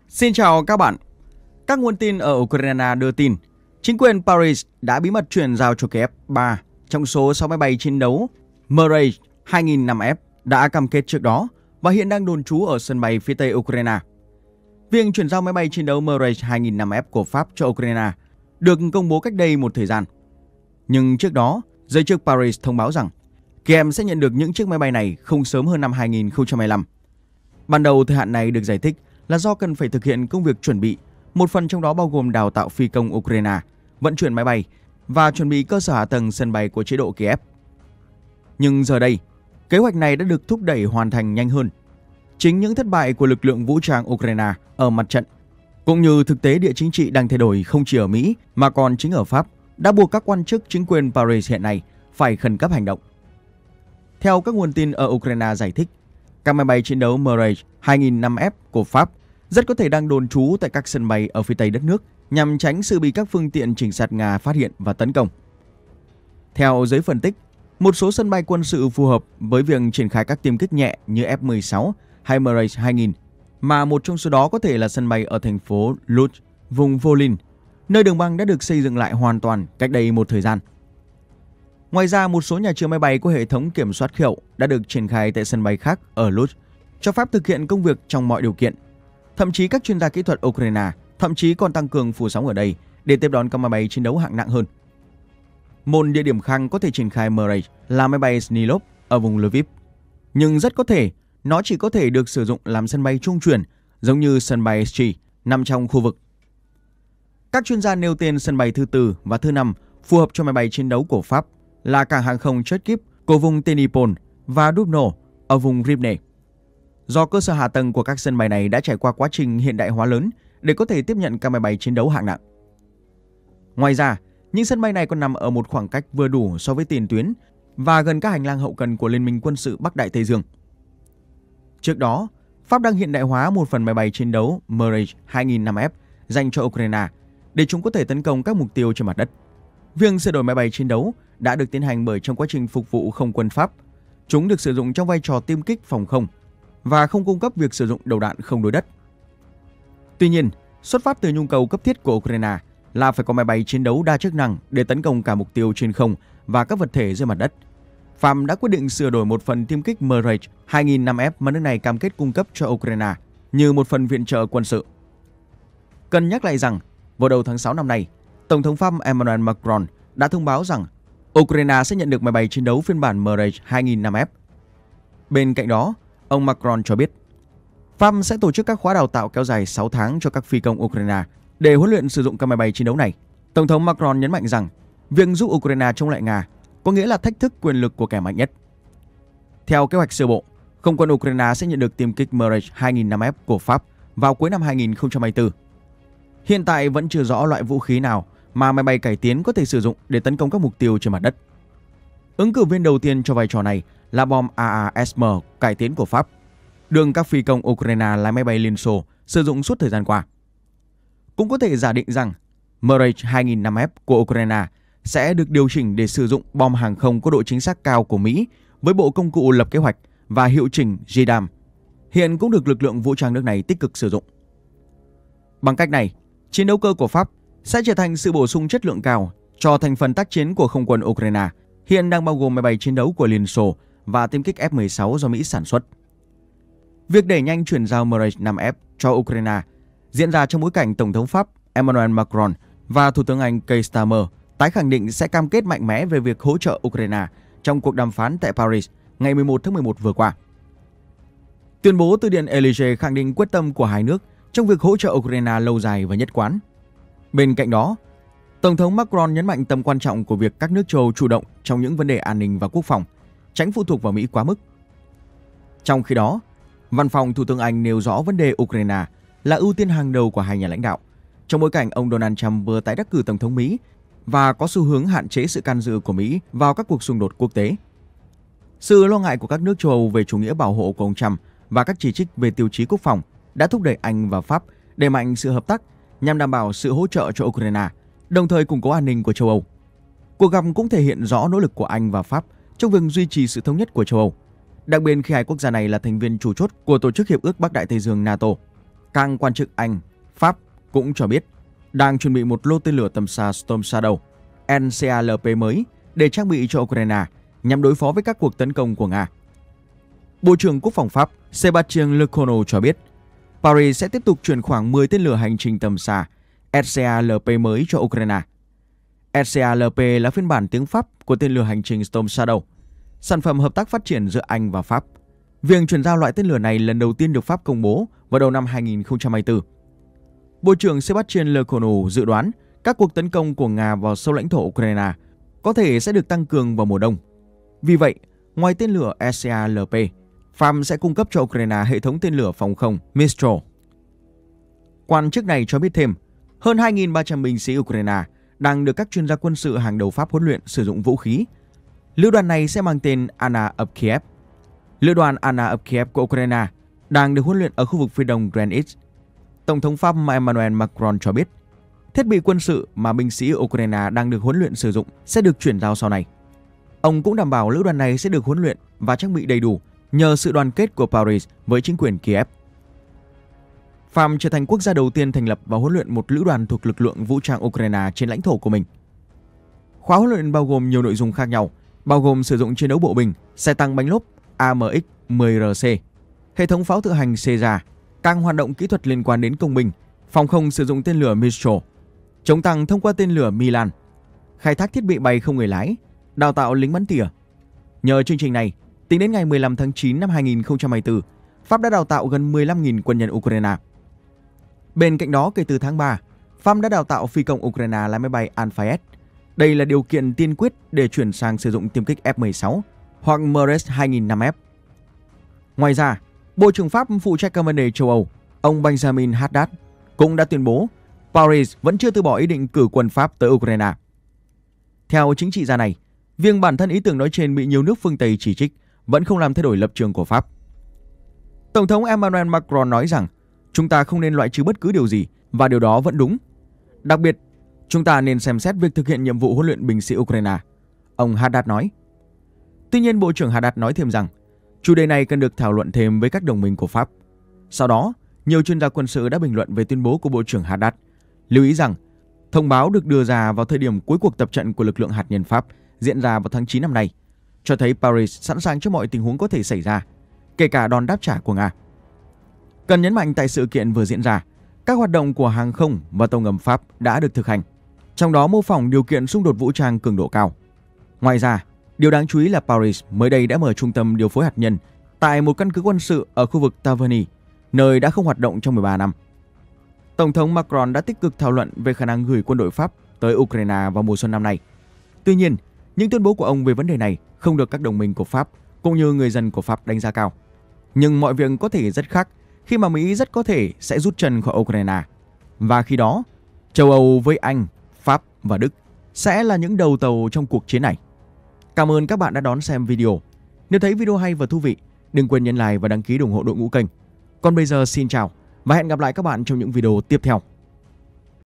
Xin chào các bạn. Các nguồn tin ở Ukraine đưa tin chính quyền Paris đã bí mật chuyển giao cho Kiev 3 trong số 6 máy bay chiến đấu Mirage 2005F đã cam kết trước đó và hiện đang đồn trú ở sân bay phía tây Ukraine. Việc chuyển giao máy bay chiến đấu Mirage 2005F của Pháp cho Ukraine được công bố cách đây một thời gian. Nhưng trước đó, giới chức Paris thông báo rằng Kiev sẽ nhận được những chiếc máy bay này không sớm hơn năm 2025. Ban đầu thời hạn này được giải thích là do cần phải thực hiện công việc chuẩn bị, một phần trong đó bao gồm đào tạo phi công Ukraine, vận chuyển máy bay và chuẩn bị cơ sở hạ tầng sân bay của chế độ Kiev. Nhưng giờ đây, kế hoạch này đã được thúc đẩy hoàn thành nhanh hơn. Chính những thất bại của lực lượng vũ trang Ukraine ở mặt trận, cũng như thực tế địa chính trị đang thay đổi không chỉ ở Mỹ mà còn chính ở Pháp, đã buộc các quan chức chính quyền Paris hiện nay phải khẩn cấp hành động. Theo các nguồn tin ở Ukraine giải thích, các máy bay chiến đấu Mirage 2005F của Pháp rất có thể đang đồn trú tại các sân bay ở phía tây đất nước nhằm tránh sự bị các phương tiện trinh sát Nga phát hiện và tấn công. Theo giới phân tích, một số sân bay quân sự phù hợp với việc triển khai các tiêm kích nhẹ như F-16 hay Mirage 2000, mà một trong số đó có thể là sân bay ở thành phố Lutsk, vùng Volyn, nơi đường băng đã được xây dựng lại hoàn toàn cách đây một thời gian. Ngoài ra, một số nhà chứa máy bay có hệ thống kiểm soát khí hậu đã được triển khai tại sân bay khác ở Lutsk, cho phép thực hiện công việc trong mọi điều kiện. Thậm chí các chuyên gia kỹ thuật Ukraine thậm chí còn tăng cường phủ sóng ở đây để tiếp đón các máy bay chiến đấu hạng nặng hơn. Một địa điểm khác có thể triển khai Mirage là máy bay Snilov ở vùng Lviv, nhưng rất có thể nó chỉ có thể được sử dụng làm sân bay trung chuyển, giống như sân bay Ski nằm trong khu vực. Các chuyên gia nêu tên sân bay thứ 4 và thứ 5 phù hợp cho máy bay chiến đấu của Pháp là cảng hàng không Cherkiv của vùng Tenipol và Dubno ở vùng Rivne. Do cơ sở hạ tầng của các sân bay này đã trải qua quá trình hiện đại hóa lớn để có thể tiếp nhận các máy bay chiến đấu hạng nặng. Ngoài ra, những sân bay này còn nằm ở một khoảng cách vừa đủ so với tiền tuyến và gần các hành lang hậu cần của Liên minh quân sự Bắc Đại Tây Dương. Trước đó, Pháp đang hiện đại hóa một phần máy bay chiến đấu Mirage 2005F dành cho Ukraine để chúng có thể tấn công các mục tiêu trên mặt đất. Việc sửa đổi máy bay chiến đấu đã được tiến hành bởi trong quá trình phục vụ không quân Pháp. Chúng được sử dụng trong vai trò tiêm kích phòng không và không cung cấp việc sử dụng đầu đạn không đối đất. Tuy nhiên, xuất phát từ nhu cầu cấp thiết của Ukraine là phải có máy bay chiến đấu đa chức năng để tấn công cả mục tiêu trên không và các vật thể dưới mặt đất. Pháp đã quyết định sửa đổi một phần tiêm kích Mirage 2005F mà nước này cam kết cung cấp cho Ukraine như một phần viện trợ quân sự. Cần nhắc lại rằng, vào đầu tháng 6 năm nay, Tổng thống Pháp Emmanuel Macron đã thông báo rằng Ukraine sẽ nhận được máy bay chiến đấu phiên bản Mirage 2005F. Bên cạnh đó, ông Macron cho biết, Pháp sẽ tổ chức các khóa đào tạo kéo dài 6 tháng cho các phi công Ukraine để huấn luyện sử dụng các máy bay chiến đấu này. Tổng thống Macron nhấn mạnh rằng việc giúp Ukraine chống lại Nga có nghĩa là thách thức quyền lực của kẻ mạnh nhất. Theo kế hoạch sơ bộ, không quân Ukraine sẽ nhận được tiêm kích Mirage 2005F của Pháp vào cuối năm 2024. Hiện tại vẫn chưa rõ loại vũ khí nào mà máy bay cải tiến có thể sử dụng để tấn công các mục tiêu trên mặt đất. Ứng cử viên đầu tiên cho vai trò này là bom AASM cải tiến của Pháp, được các phi công Ukraine lái máy bay Liên Xô sử dụng suốt thời gian qua. Cũng có thể giả định rằng Mirage 2005F của Ukraine sẽ được điều chỉnh để sử dụng bom hàng không có độ chính xác cao của Mỹ với bộ công cụ lập kế hoạch và hiệu chỉnh JDAM, hiện cũng được lực lượng vũ trang nước này tích cực sử dụng. Bằng cách này, chiến đấu cơ của Pháp sẽ trở thành sự bổ sung chất lượng cao cho thành phần tác chiến của không quân Ukraine, hiện đang bao gồm máy bay chiến đấu của Liên Xô và tiêm kích F-16 do Mỹ sản xuất. Việc đẩy nhanh chuyển giao Mirage 5F cho Ukraine diễn ra trong bối cảnh Tổng thống Pháp Emmanuel Macron và Thủ tướng Anh Keir Starmer tái khẳng định sẽ cam kết mạnh mẽ về việc hỗ trợ Ukraine trong cuộc đàm phán tại Paris ngày 11 tháng 11 vừa qua. Tuyên bố từ Điện Élysée khẳng định quyết tâm của hai nước trong việc hỗ trợ Ukraine lâu dài và nhất quán. Bên cạnh đó, Tổng thống Macron nhấn mạnh tầm quan trọng của việc các nước châu Âu chủ động trong những vấn đề an ninh và quốc phòng, tránh phụ thuộc vào Mỹ quá mức. Trong khi đó, Văn phòng Thủ tướng Anh nêu rõ vấn đề Ukraine là ưu tiên hàng đầu của hai nhà lãnh đạo, trong bối cảnh ông Donald Trump vừa tái đắc cử Tổng thống Mỹ và có xu hướng hạn chế sự can dự của Mỹ vào các cuộc xung đột quốc tế. Sự lo ngại của các nước châu Âu về chủ nghĩa bảo hộ của ông Trump và các chỉ trích về tiêu chí quốc phòng đã thúc đẩy Anh và Pháp đẩy mạnh sự hợp tác nhằm đảm bảo sự hỗ trợ cho Ukraine, đồng thời củng cố an ninh của châu Âu. Cuộc gặp cũng thể hiện rõ nỗ lực của Anh và Pháp trong việc duy trì sự thống nhất của châu Âu, đặc biệt khi hai quốc gia này là thành viên chủ chốt của Tổ chức Hiệp ước Bắc Đại Tây Dương NATO. Các quan chức Anh, Pháp cũng cho biết đang chuẩn bị một lô tên lửa tầm xa Storm Shadow NCALP mới để trang bị cho Ukraine nhằm đối phó với các cuộc tấn công của Nga. Bộ trưởng Quốc phòng Pháp Sébastien Lecornu cho biết Paris sẽ tiếp tục chuyển khoảng 10 tên lửa hành trình tầm xa SCALP mới cho Ukraine. SCALP là phiên bản tiếng Pháp của tên lửa hành trình Storm Shadow, sản phẩm hợp tác phát triển giữa Anh và Pháp. Việc chuyển giao loại tên lửa này lần đầu tiên được Pháp công bố vào đầu năm 2024. Bộ trưởng Sébastien Lecornu dự đoán các cuộc tấn công của Nga vào sâu lãnh thổ Ukraine có thể sẽ được tăng cường vào mùa đông. Vì vậy, ngoài tên lửa SCALP, Pháp sẽ cung cấp cho Ukraine hệ thống tên lửa phòng không Mistral. Quan chức này cho biết thêm, hơn 2.300 binh sĩ Ukraine đang được các chuyên gia quân sự hàng đầu Pháp huấn luyện sử dụng vũ khí. Lữ đoàn này sẽ mang tên Anna of Kiev. Lữ đoàn Anna of Kiev của Ukraine đang được huấn luyện ở khu vực phía đông Greenwich. Tổng thống Pháp Emmanuel Macron cho biết, thiết bị quân sự mà binh sĩ Ukraine đang được huấn luyện sử dụng sẽ được chuyển giao sau này. Ông cũng đảm bảo lữ đoàn này sẽ được huấn luyện và trang bị đầy đủ nhờ sự đoàn kết của Paris với chính quyền Kiev. Pháp trở thành quốc gia đầu tiên thành lập và huấn luyện một lữ đoàn thuộc lực lượng vũ trang Ukraine trên lãnh thổ của mình. Khóa huấn luyện bao gồm nhiều nội dung khác nhau, bao gồm sử dụng chiến đấu bộ binh, xe tăng bánh lốp AMX-10RC, hệ thống pháo tự hành Caesar, các hoạt động kỹ thuật liên quan đến công binh, phòng không sử dụng tên lửa Mistral, chống tăng thông qua tên lửa Milan, khai thác thiết bị bay không người lái, đào tạo lính bắn tỉa. Nhờ chương trình này, tính đến ngày 15 tháng 9 năm 2024, Pháp đã đào tạo gần 15.000 quân nhân Ukraine. Bên cạnh đó, kể từ tháng 3, Pháp đã đào tạo phi công Ukraine lái máy bay Alpha S. Đây là điều kiện tiên quyết để chuyển sang sử dụng tiêm kích F-16 hoặc MRS 2005F. Ngoài ra, Bộ trưởng Pháp phụ trách các vấn đề châu Âu, ông Benjamin Haddad, cũng đã tuyên bố Paris vẫn chưa từ bỏ ý định cử quân Pháp tới Ukraine. Theo chính trị gia này, việc bản thân ý tưởng nói trên bị nhiều nước phương Tây chỉ trích vẫn không làm thay đổi lập trường của Pháp. Tổng thống Emmanuel Macron nói rằng chúng ta không nên loại trừ bất cứ điều gì và điều đó vẫn đúng. Đặc biệt, chúng ta nên xem xét việc thực hiện nhiệm vụ huấn luyện binh sĩ Ukraine, ông Haddad nói. Tuy nhiên, Bộ trưởng Haddad nói thêm rằng chủ đề này cần được thảo luận thêm với các đồng minh của Pháp. Sau đó, nhiều chuyên gia quân sự đã bình luận về tuyên bố của Bộ trưởng Haddad, lưu ý rằng thông báo được đưa ra vào thời điểm cuối cuộc tập trận của lực lượng hạt nhân Pháp diễn ra vào tháng 9 năm nay, cho thấy Paris sẵn sàng cho mọi tình huống có thể xảy ra, kể cả đòn đáp trả của Nga. Cần nhấn mạnh tại sự kiện vừa diễn ra, các hoạt động của hàng không và tàu ngầm Pháp đã được thực hành, trong đó mô phỏng điều kiện xung đột vũ trang cường độ cao. Ngoài ra, điều đáng chú ý là Paris mới đây đã mở trung tâm điều phối hạt nhân tại một căn cứ quân sự ở khu vực Taverny, nơi đã không hoạt động trong 13 năm. Tổng thống Macron đã tích cực thảo luận về khả năng gửi quân đội Pháp tới Ukraine vào mùa xuân năm nay. Tuy nhiên, những tuyên bố của ông về vấn đề này không được các đồng minh của Pháp cũng như người dân của Pháp đánh giá cao. Nhưng mọi việc có thể rất khác khi mà Mỹ rất có thể sẽ rút chân khỏi Ukraine. Và khi đó, châu Âu với Anh, Pháp và Đức sẽ là những đầu tàu trong cuộc chiến này. Cảm ơn các bạn đã đón xem video. Nếu thấy video hay và thú vị, đừng quên nhấn like và đăng ký ủng hộ đội ngũ kênh. Còn bây giờ xin chào và hẹn gặp lại các bạn trong những video tiếp theo.